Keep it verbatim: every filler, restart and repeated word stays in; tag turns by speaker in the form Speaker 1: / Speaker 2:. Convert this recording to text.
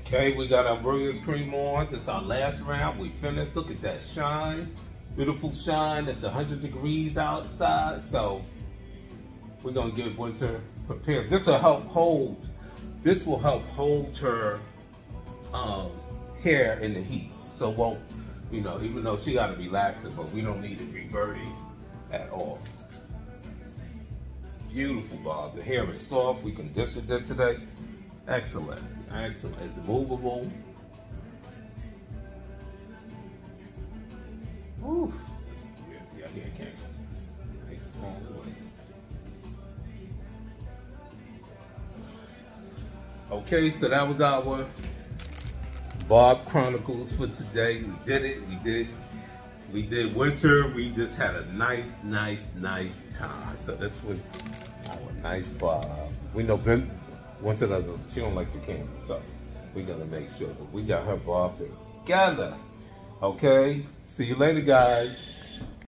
Speaker 1: Okay, we got our Brilliance cream on. This is our last round. We finished. Look at that shine. Beautiful shine. It's one hundred degrees outside. So we're going to get Winter prepared. This will help hold. This will help hold her um, hair in the heat. So won't, you know, even though she got to relax it, but we don't need it reverting at all. Beautiful, Bob. The hair is soft. We conditioned it today. Excellent. Excellent. It's movable. Ooh. Yeah, yeah, yeah, nice long way. Okay, so that was our Bob Chronicles for today. We did it. We did. We did Winter. We just had a nice, nice, nice time. So this was our nice Bob. We know Ben. Winter doesn't, she don't like the camera, so we're gonna make sure that we got her Bob together. Okay, see you later, guys.